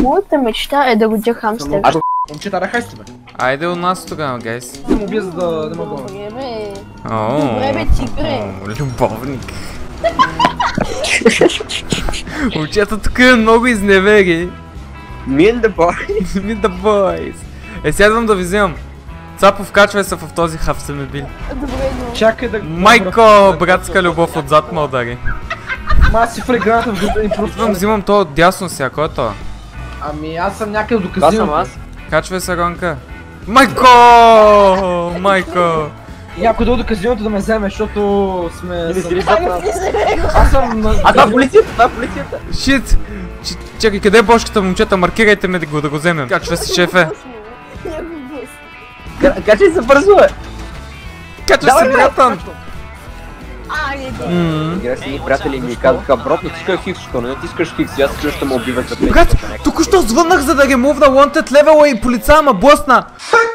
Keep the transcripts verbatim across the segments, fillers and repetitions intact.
Моята мечта е да родя хамстер. Аз момчета, рахайсте бе. Айде у нас тогава, гайс. Ти му убия, за да не мога. Добре бе. О, Добре бе, тигре. любовник. Момчета, тук е много изневери. Meet the boy. Meet the boys. Е, сядвам да ви вземам. Цапо, вкачвай се в този автомобил. Добре, но... Чакай да... Майко, братска любов отзад ме удари. Ма аз си фреграната в града и просто... Идвам, взимам то дясно сега, кой е то? Ами аз съм някъде до Това казиното. съм аз. Качвай се, Ронка. Майко! Майко! Някой долу до казиното да ме вземе, защото сме... Или съм- си зад нас. Аз съм... на- А, това полицията, това полицията. Шит! Ч- Чакай, къде е бошката, момчета? Маркирайте ме да го, да го вземем. Качва се, шефе. Качай се бързо, бе. Качва се, братан! Айде. Ммм. Игра си ни приятели и ми казаха, брат, натискай хикс, що не натискаш хикс, и аз също ще ме убиват за Брат, току-що звъннах за да ремувна wanted левела и полицая ма блъсна.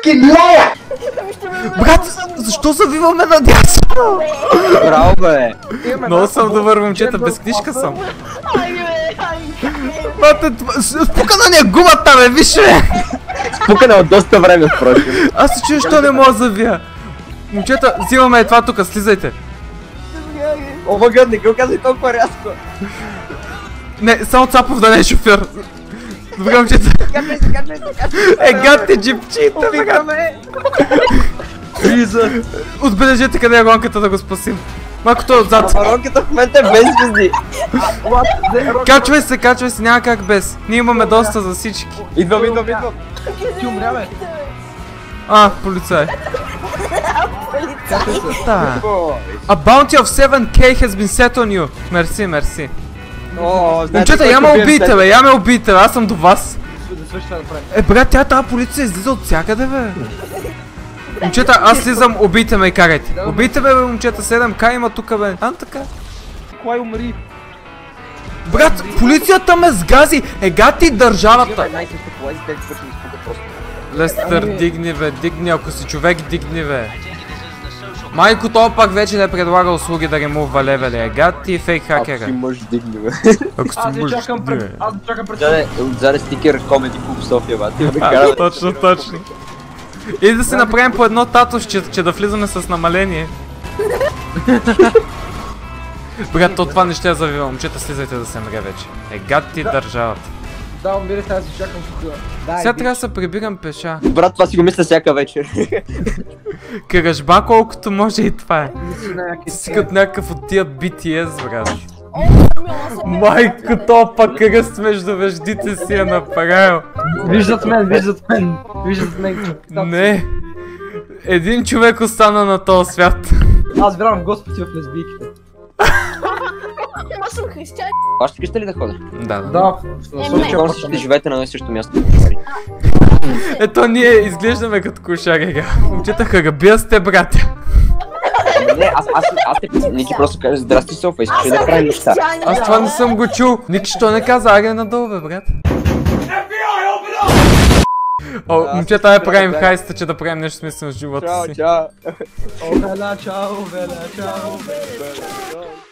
Брат, защо завиваме надясно? Браво, бе. Много съм добър, момчета, без книжка съм. Айде бе, айде. Бате, спукана ни е гумата, бе, виж бе! Спукана от доста време, впрочем. Аз се чуя, що не мога да завия. Момчета, взимаме е това тука, слизайте. О, мъгън, не го казвай толкова рязко. Не, само Цапов да не е шофьор. Добре, момчета. Качай се, качай се, качай се. Е, гадте джипчите, бе, гад. Убиваме. Криза. Отбележете къде е гонката да го спасим. Малко той отзад. Маронката в момента е без звезди. Качвай се, качвай се, няма как без. Ние имаме доста за всички. Идвам, идвам, идвам. Ти умря, бе. А, полицай. Качай се. Та. A bounty of seven K has been set on you. Мерси, мерси. О, знаете Момчета, кой я ме ще бием убийте, след- бе, я ме убийте, бе, аз съм до вас. Да свърши това да правим. Е, брат, тя тази полиция излиза от всякъде, бе. Момчета, аз слизам, убийте ме и карайте. Убийте ме, бе, момчета, седем К има тука, бе. А, така. Кой умри? Брат, полицията ме сгази. Е, гати държавата. Най-същите колази, те свърши ми спука просто. Лестър, дигни, бе, дигни, ако си човек, дигни, бе. Майко, то пак вече не предлага услуги да ремува левели. Е, гати фейк Ако си хакера. мъж, дигни, бе. Ако си Аз не мъж, чакам дигни, бе. пред... Аз не чакам пред... Отзаде, отзаде стикер Comedy Club София, ба. Ти ме А, кара. точно, точно. И да си направим по едно татовче, че да влизаме с намаление. Брат, то това не ще я завива, момчета, слизайте да се мре вече. Е, гад ти държавата. Да, умирайте, аз си чакам тук. Сега трябва да се прибирам пеша. Брат, това си го мисля всяка вечер. Кръжба колкото може и това е. някакви... Си като някакъв от тия Би Ти Ес, брат. Майко, то пак кръст между веждите си е направил. Виждат мен, виждат мен. Виждат мен. Не. Един човек остана на този свят. Аз вярвам в Господи в лесбийките. Аз съм християн. Аз ще къща ли да ходя? Да, да. Да, Не, в не. Как ще живеете на едно и също място? Ето ние изглеждаме като кошарега. Момчета, харабия сте, братя. Не, аз, аз, аз те... Не ти просто кажа, здрасти Софа, искаш ли да правим неща? Аз това не съм го чул. Ник, що не каза, аре надолу, бе, брат. О, момчета, ай правим хайста, че да правим нещо смислено в живота Чао, си. чао. О, вела, чао, вела, чао. Чао.